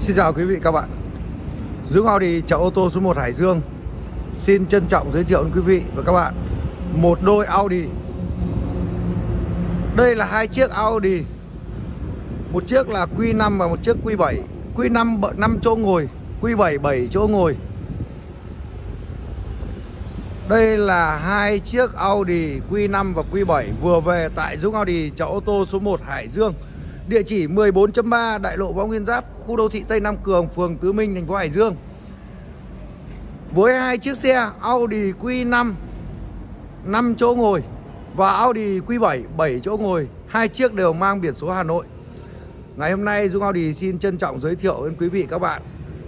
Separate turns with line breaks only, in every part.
Xin chào quý vị các bạn. Dũng Audi chợ ô tô số 1 Hải Dương xin trân trọng giới thiệu đến quý vị và các bạn một đôi Audi. Đây là hai chiếc Audi. Một chiếc là Q5 và một chiếc Q7. Q5 5 chỗ ngồi, Q7 7 chỗ ngồi. Đây là hai chiếc Audi Q5 và Q7 vừa về tại Dũng Audi chợ ô tô số 1 Hải Dương. Địa chỉ 14.3 Đại lộ Võ Nguyên Giáp, khu đô thị Tây Nam Cường, phường Tứ Minh, thành phố Hải Dương. Với hai chiếc xe Audi Q5 5 chỗ ngồi và Audi Q7 7 chỗ ngồi, hai chiếc đều mang biển số Hà Nội. Ngày hôm nay Dũng Audi xin trân trọng giới thiệu đến quý vị các bạn.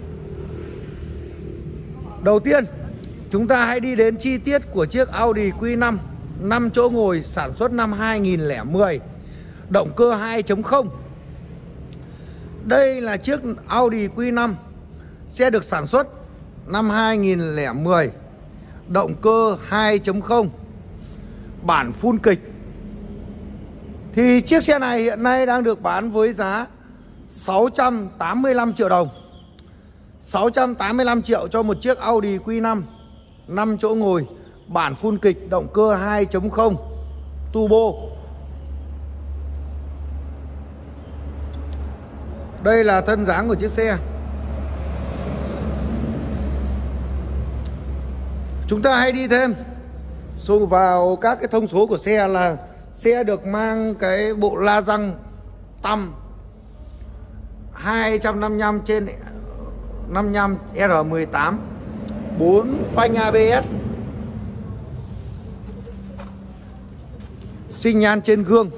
Đầu tiên, chúng ta hãy đi đến chi tiết của chiếc Audi Q5 5 chỗ ngồi sản xuất năm 2010, động cơ 2.0. Đây là chiếc Audi Q5 xe được sản xuất năm 2010, động cơ 2.0, bản full kịch. Thì chiếc xe này hiện nay đang được bán với giá 685 triệu đồng. 685 triệu cho một chiếc Audi Q5 5 chỗ ngồi, bản full kịch, động cơ 2.0 turbo. Đây là thân dáng của chiếc xe. Chúng ta hãy đi thêm xuống vào các cái thông số của xe. Là xe được mang cái bộ la răng tăm 255 trên 55 R18, 4 phanh ABS, xi nhan trên gương,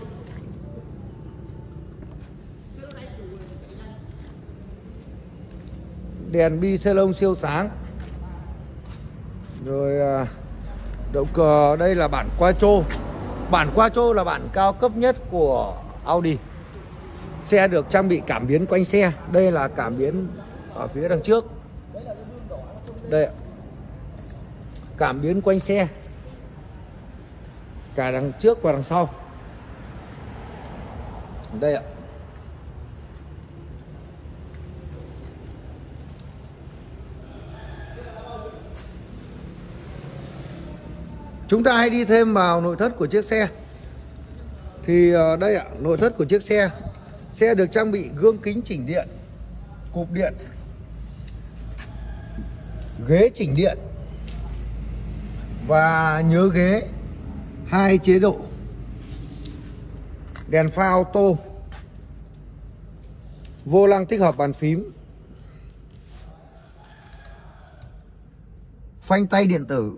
đèn bi xe siêu sáng. Rồi động cơ đây là bản Quattro. Bản Quattro là bản cao cấp nhất của Audi. Xe được trang bị cảm biến quanh xe. Đây là cảm biến ở phía đằng trước. Đây ạ. Cảm biến quanh xe cả đằng trước và đằng sau. Đây ạ. Chúng ta hãy đi thêm vào nội thất của chiếc xe. Thì đây ạ, nội thất của chiếc xe. Xe được trang bị gương kính chỉnh điện, cụp điện, ghế chỉnh điện và nhớ ghế, 2 chế độ, đèn pha auto, vô lăng tích hợp bàn phím, phanh tay điện tử,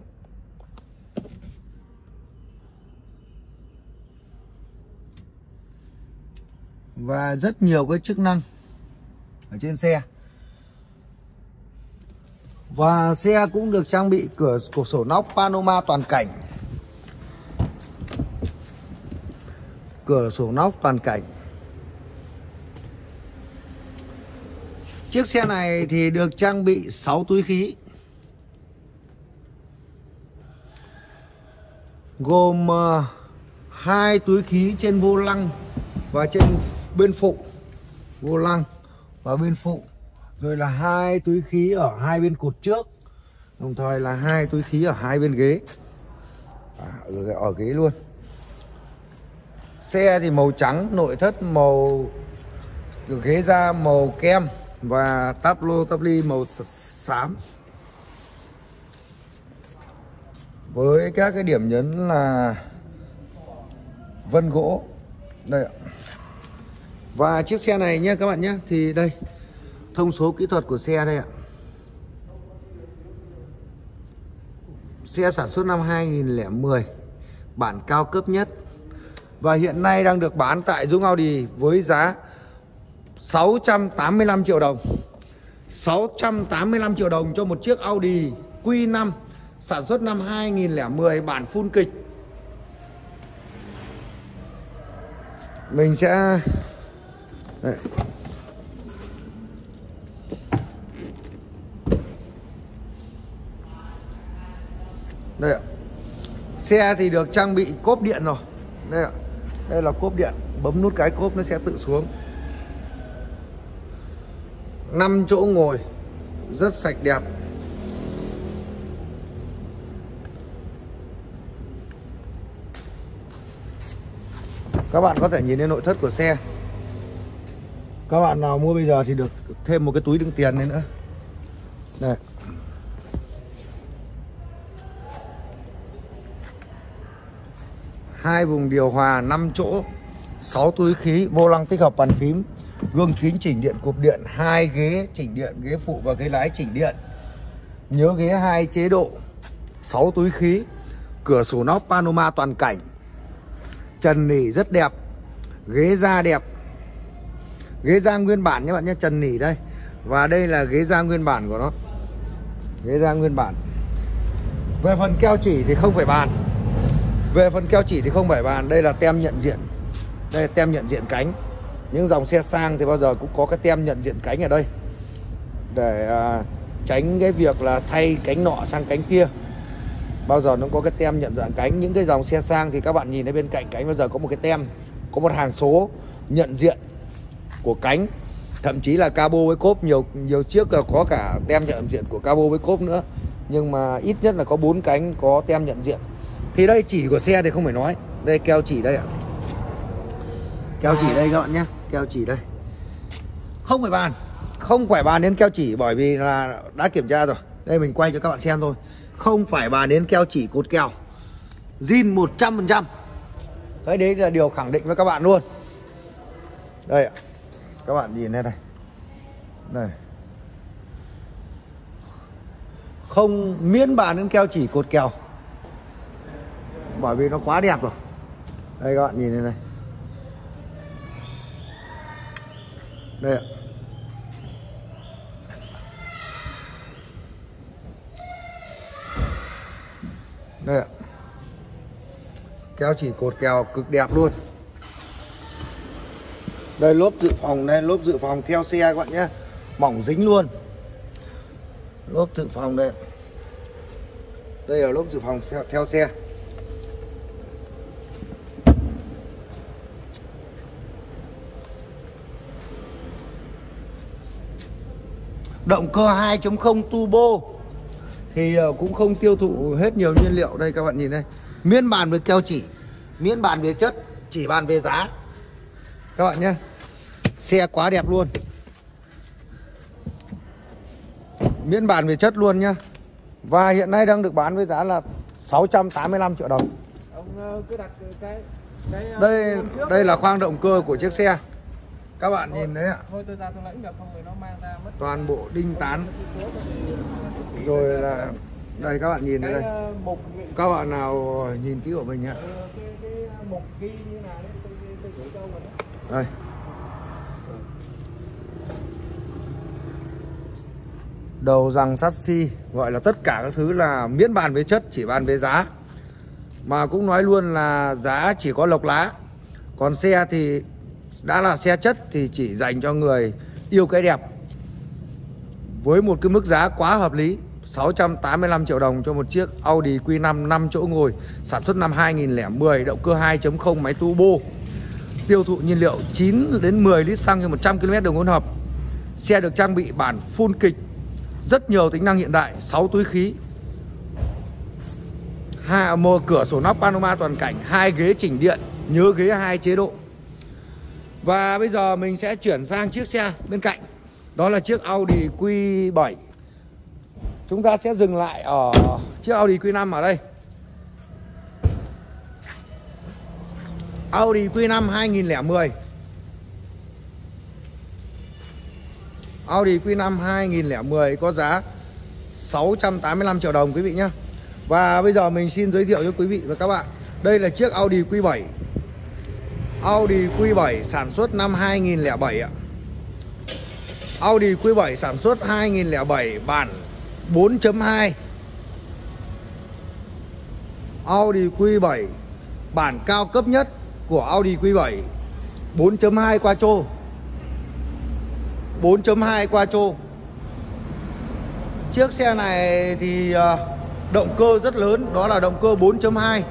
và rất nhiều cái chức năng ở trên xe. Và xe cũng được trang bị cửa sổ nóc Panoma toàn cảnh. Cửa sổ nóc toàn cảnh. Chiếc xe này thì được trang bị 6 túi khí, gồm 2 túi khí trên vô lăng và trên bên phụ vô lăng và bên phụ, rồi là 2 túi khí ở hai bên cột trước, đồng thời là 2 túi khí ở hai bên ghế, ở ghế luôn. Xe thì màu trắng, nội thất màu, ghế da màu kem và táp lô táp ly màu xám, với các cái điểm nhấn là vân gỗ. Đây ạ. Và chiếc xe này nhé các bạn nhé, thì đây thông số kỹ thuật của xe đây ạ. Xe sản xuất năm 2010, bản cao cấp nhất, và hiện nay đang được bán tại Dũng Audi với giá 685 triệu đồng. 685 triệu đồng cho một chiếc Audi Q5 sản xuất năm 2010, bản full kịch. Mình sẽ đây. Đây ạ. Xe thì được trang bị cốp điện rồi. Đây ạ. Đây là cốp điện, bấm nút cái cốp nó sẽ tự xuống. 5 chỗ ngồi rất sạch đẹp. Các bạn có thể nhìn lên nội thất của xe. Các bạn nào mua bây giờ thì được thêm một cái túi đựng tiền này nữa. Đây. Hai vùng điều hòa 5 chỗ, 6 túi khí, vô lăng tích hợp bàn phím, gương kính chỉnh điện cụp điện, 2 ghế chỉnh điện, ghế phụ và ghế lái chỉnh điện. Nhớ ghế 2 chế độ, 6 túi khí, cửa sổ nóc panorama toàn cảnh. Trần nỉ rất đẹp, ghế da đẹp. Ghế da nguyên bản nhé bạn nhé, trần nỉ đây. Và đây là ghế da nguyên bản của nó. Ghế da nguyên bản. Về phần keo chỉ thì không phải bàn. Đây là tem nhận diện. Đây là tem nhận diện cánh. Những dòng xe sang thì bao giờ cũng có cái tem nhận diện cánh ở đây, để tránh cái việc là thay cánh nọ sang cánh kia. Bao giờ nó có cái tem nhận dạng cánh. Những cái dòng xe sang thì các bạn nhìn thấy bên cạnh cánh bao giờ có một cái tem, có một hàng số nhận diện của cánh. Thậm chí là cabo với cốp, nhiều chiếc có cả tem nhận diện của cabo với cốp nữa. Nhưng mà ít nhất là có 4 cánh có tem nhận diện. Thì đây chỉ của xe thì không phải nói. Đây keo chỉ đây ạ. Keo chỉ đây các bạn nhé. Keo chỉ đây. Không phải bàn đến keo chỉ, bởi vì là đã kiểm tra rồi. Đây mình quay cho các bạn xem thôi. Không phải bàn đến keo chỉ cột keo. Zin 100%. Đấy là điều khẳng định với các bạn luôn. Đây ạ. Các bạn nhìn đây này. Đây. Không miễn bàn đến keo chỉ cột keo, bởi vì nó quá đẹp rồi. Đây các bạn nhìn đây này. Đây ạ. Đây ạ. Keo chỉ cột kèo cực đẹp luôn. Đây lốp dự phòng, đây lốp dự phòng theo xe các bạn nhé. Mỏng dính luôn. Lốp dự phòng đây. Đây là lốp dự phòng theo xe. Động cơ 2.0 turbo thì cũng không tiêu thụ hết nhiều nhiên liệu. Đây các bạn nhìn đây. Miễn bàn về keo chỉ, miễn bàn về chất, chỉ bàn về giá các bạn nhé. Xe quá đẹp luôn. Miễn bàn về chất luôn nhá. Và hiện nay đang được bán với giá là 685 triệu đồng.
Ông cứ đặt
Đây là khoang động cơ của chiếc xe. Các bạn nhìn đấy ạ.
Thôi tôi ra tôi lãnh được, không người nó mang ra mất.
Toàn bộ đinh tán. Rồi là đây các bạn nhìn đây. Các bạn nào nhìn kỹ của mình nhá.
Cái mục ghi như nào đấy tôi gửi cho ông rồi đấy.
Đây. Đầu rằng sắt xi, gọi là tất cả các thứ là miễn bàn với chất, chỉ bàn với giá. Mà cũng nói luôn là giá chỉ có lộc lá. Còn xe thì đã là xe chất thì chỉ dành cho người yêu cái đẹp. Với một cái mức giá quá hợp lý, 685 triệu đồng cho một chiếc Audi Q5 5 chỗ ngồi, sản xuất năm 2010, động cơ 2.0 máy turbo. Tiêu thụ nhiên liệu 9 đến 10 lít xăng cho 100 km đường hỗn hợp. Xe được trang bị bản full kịch, rất nhiều tính năng hiện đại, 6 túi khí. Một cửa sổ nóc panorama toàn cảnh, 2 ghế chỉnh điện, nhớ ghế 2 chế độ. Và bây giờ mình sẽ chuyển sang chiếc xe bên cạnh. Đó là chiếc Audi Q7. Chúng ta sẽ dừng lại ở chiếc Audi Q5 ở đây. Audi Q5 2010. Audi Q5 2010 có giá 685 triệu đồng quý vị nhé. Và bây giờ mình xin giới thiệu cho quý vị và các bạn. Đây là chiếc Audi Q7. Audi Q7 sản xuất năm 2007 ạ. Audi Q7 sản xuất 2007 bản 4.2. Audi Q7 bản cao cấp nhất của Audi Q7, 4.2 quattro. 4.2 quattro. Chiếc xe này thì động cơ rất lớn, đó là động cơ 4.2,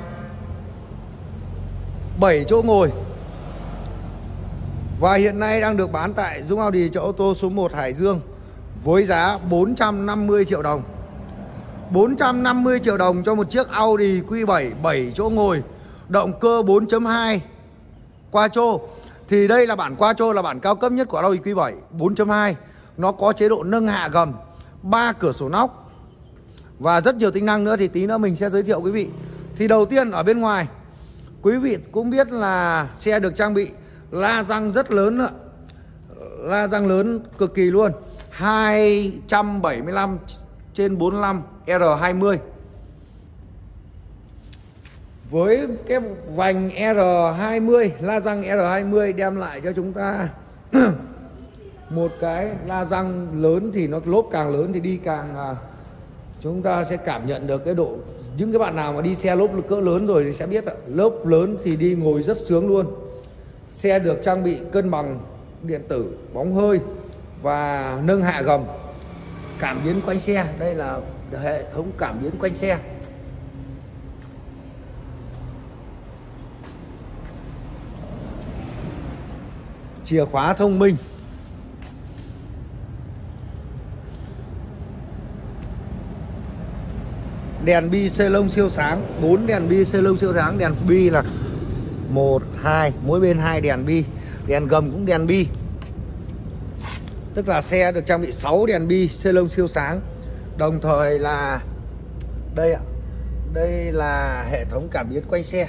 7 chỗ ngồi. Và hiện nay đang được bán tại Dũng Audi chợ ô tô số 1 Hải Dương. với giá 450 triệu đồng. 450 triệu đồng cho một chiếc Audi Q7 7 chỗ ngồi, động cơ 4.2 Quattro. Thì đây là bản Quattro, là bản cao cấp nhất của Audi Q7 4.2. Nó có chế độ nâng hạ gầm, 3 cửa sổ nóc và rất nhiều tính năng nữa, thì tí nữa mình sẽ giới thiệu quý vị. Thì đầu tiên ở bên ngoài, quý vị cũng biết là xe được trang bị la răng rất lớn nữa. La răng lớn cực kỳ luôn, 275/45 R20. Với cái vành R20, la răng R20 đem lại cho chúng ta một cái la răng lớn, thì nó lốp càng lớn thì đi càng chúng ta sẽ cảm nhận được cái độ. Những cái bạn nào mà đi xe lốp cỡ lớn rồi thì sẽ biết ạ, lốp lớn thì đi ngồi rất sướng luôn. Xe được trang bị cân bằng điện tử, bóng hơi và nâng hạ gầm, cảm biến quanh xe. Đây là hệ thống cảm biến quanh xe. Chìa khóa thông minh. Đèn bi xê lông siêu sáng, 4 đèn bi xê lông siêu sáng. Đèn bi là 1, 2, mỗi bên 2 đèn bi. Đèn gầm cũng đèn bi. Tức là xe được trang bị 6 đèn bi xê lông siêu sáng. Đồng thời là đây ạ, đây là hệ thống cảm biến quanh xe.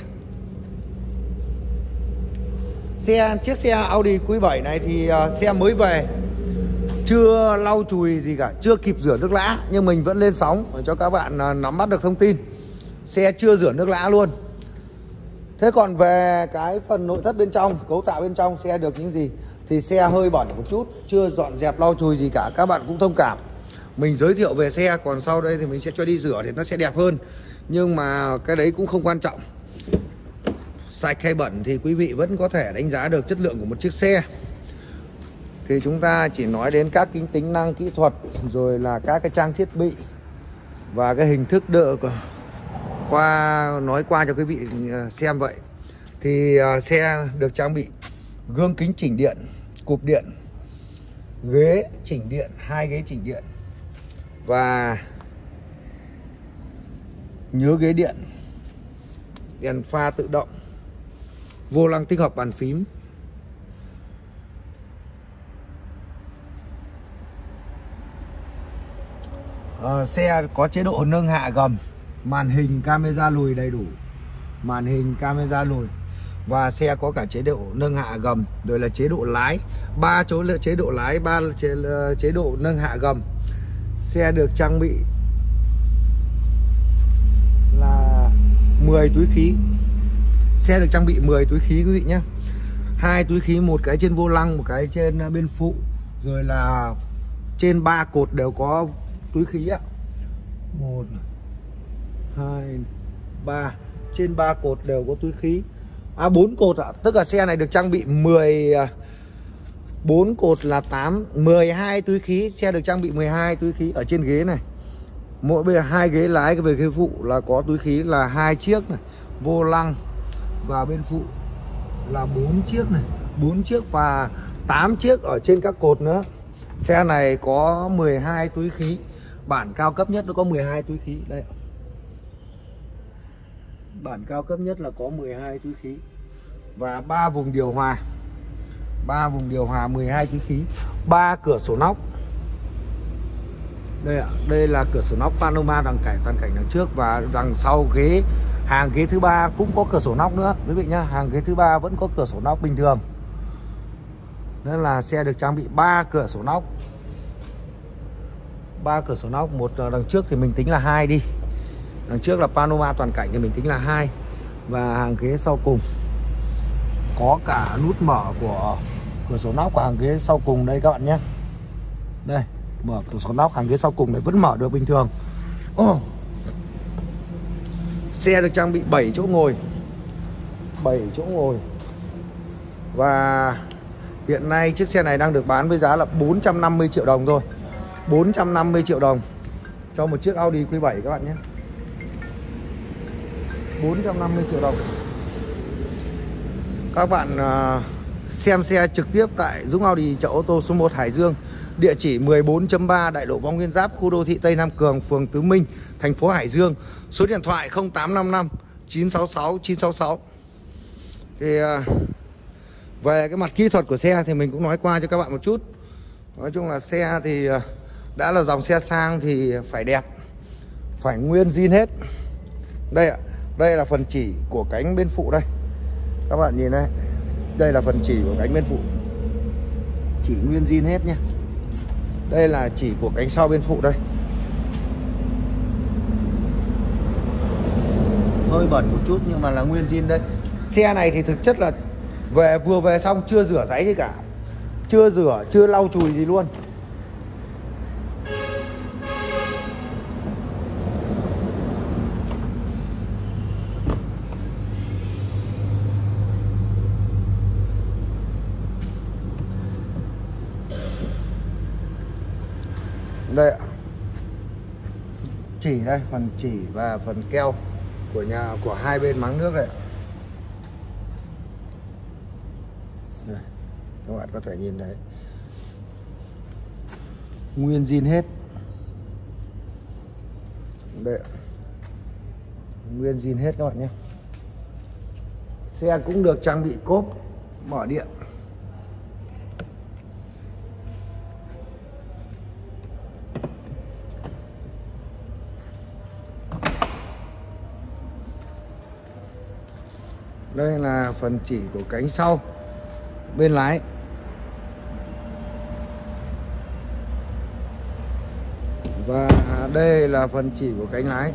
Chiếc xe Audi Q7 này thì xe mới về, chưa lau chùi gì cả, chưa kịp rửa nước lã, nhưng mình vẫn lên sóng để cho các bạn nắm bắt được thông tin. Xe chưa rửa nước lã luôn. Thế còn về cái phần nội thất bên trong, cấu tạo bên trong xe được những gì, thì xe hơi bẩn một chút, chưa dọn dẹp lau chùi gì cả, các bạn cũng thông cảm. Mình giới thiệu về xe, còn sau đây thì mình sẽ cho đi rửa thì nó sẽ đẹp hơn. Nhưng mà cái đấy cũng không quan trọng. Sạch hay bẩn thì quý vị vẫn có thể đánh giá được chất lượng của một chiếc xe. Thì chúng ta chỉ nói đến các tính năng kỹ thuật, rồi là các cái trang thiết bị và cái hình thức đỡ nói qua cho quý vị xem vậy. Thì xe được trang bị gương kính chỉnh điện, cụp điện, ghế chỉnh điện, 2 ghế chỉnh điện và nhớ ghế điện, đèn pha tự động, vô lăng tích hợp bàn phím. Xe có chế độ nâng hạ gầm, màn hình camera lùi đầy đủ, màn hình camera lùi, và xe có cả chế độ nâng hạ gầm, rồi là chế độ lái, 3 chỗ chế độ lái, 3 chế độ nâng hạ gầm. Xe được trang bị là 10 túi khí. Xe được trang bị 10 túi khí quý vị nhé. 2 túi khí, một cái trên vô lăng, một cái trên bên phụ, rồi là trên 3 cột đều có túi khí ạ. 1, 2, 3, trên 3 cột đều có túi khí. 4 cột ạ, tức là xe này được trang bị 4 cột là 12 túi khí. Xe được trang bị 12 túi khí ở trên ghế này. Mỗi bây giờ 2 ghế lái, về ghế phụ là có túi khí là 2 chiếc này, vô lăng và bên phụ là 4 chiếc này, 4 chiếc và 8 chiếc ở trên các cột nữa. Xe này có 12 túi khí. Bản cao cấp nhất nó có 12 túi khí đây. Bản cao cấp nhất là có 12 túi khí và 3 vùng điều hòa. 3 vùng điều hòa, 12 túi khí, 3 cửa sổ nóc. Đây ạ, đây là cửa sổ nóc panorama toàn cảnh đằng trước, và đằng sau ghế, hàng ghế thứ 3 cũng có cửa sổ nóc nữa quý vị nhá. Hàng ghế thứ 3 vẫn có cửa sổ nóc bình thường. Nên là xe được trang bị 3 cửa sổ nóc. 3 cửa sổ nóc, một đằng trước thì mình tính là 2 đi. Đằng trước là panorama toàn cảnh thì mình tính là 2. Và hàng ghế sau cùng có cả nút mở của cửa sổ nóc của hàng ghế sau cùng đây các bạn nhé. Đây, mở cửa sổ nóc hàng ghế sau cùng này vẫn mở được bình thường. Xe được trang bị 7 chỗ ngồi. 7 chỗ ngồi. Và hiện nay chiếc xe này đang được bán với giá là 450 triệu đồng thôi. 450 triệu đồng cho một chiếc Audi Q7 các bạn nhé. 450 triệu đồng. Các bạn xem xe trực tiếp tại Dũng Audi chợ ô tô số 1 Hải Dương địa chỉ 14.3 đại lộ Võ Nguyên Giáp, khu đô thị Tây Nam Cường, phường Tứ Minh, thành phố Hải Dương. Số điện thoại 0855 966 966. Thì về cái mặt kỹ thuật của xe thì mình cũng nói qua cho các bạn một chút. Nói chung là xe thì đã là dòng xe sang thì phải đẹp, phải nguyên zin hết. Đây ạ, đây là phần chỉ của cánh bên phụ đây. Các bạn nhìn đây, đây là phần chỉ của cánh bên phụ, chỉ nguyên zin hết nhé. Đây là chỉ của cánh sau bên phụ đây. Hơi bẩn một chút nhưng mà là nguyên zin đây. Xe này thì thực chất là vừa về xong chưa rửa giấy gì cả, chưa rửa, chưa lau chùi gì luôn. Đây ạ, chỉ đây, phần chỉ và phần keo của hai bên máng nước đây ạ. Đây, các bạn có thể nhìn thấy nguyên zin hết. Đây ạ, nguyên zin hết các bạn nhé. Xe cũng được trang bị cốp mở điện. Đây là phần chỉ của cánh sau bên lái. Và đây là phần chỉ của cánh lái.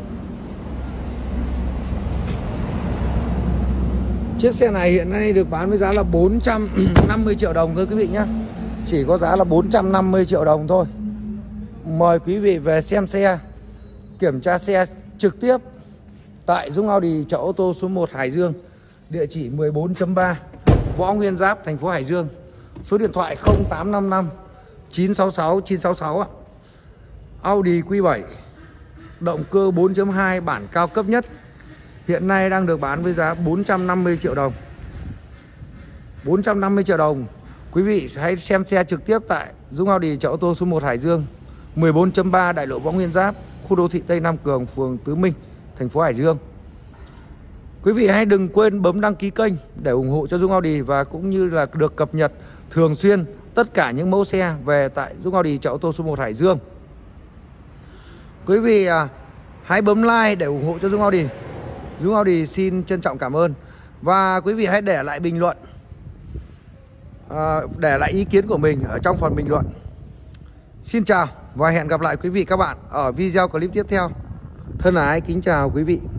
Chiếc xe này hiện nay được bán với giá là 450 triệu đồng thôi quý vị nhé. Chỉ có giá là 450 triệu đồng thôi. Mời quý vị về xem xe, kiểm tra xe trực tiếp tại Dũng Audi chợ ô tô số 1 Hải Dương, địa chỉ 14.3 Võ Nguyên Giáp, thành phố Hải Dương. Số điện thoại 0855 966 966 ạ. Audi Q7 động cơ 4.2 bản cao cấp nhất, hiện nay đang được bán với giá 450 triệu đồng. 450 triệu đồng. Quý vị hãy xem xe trực tiếp tại Dũng Audi chợ ô tô số 1 Hải Dương, 14.3 đại lộ Võ Nguyên Giáp, khu đô thị Tây Nam Cường, phường Tứ Minh, thành phố Hải Dương. Quý vị hãy đừng quên bấm đăng ký kênh để ủng hộ cho Dũng Audi và cũng như là được cập nhật thường xuyên tất cả những mẫu xe về tại Dũng Audi chợ ô tô số 1 Hải Dương. Quý vị hãy bấm like để ủng hộ cho Dũng Audi. Dũng Audi xin trân trọng cảm ơn. Và quý vị hãy để lại bình luận, để lại ý kiến của mình ở trong phần bình luận. Xin chào và hẹn gặp lại quý vị các bạn ở video clip tiếp theo. Thân ái kính chào quý vị.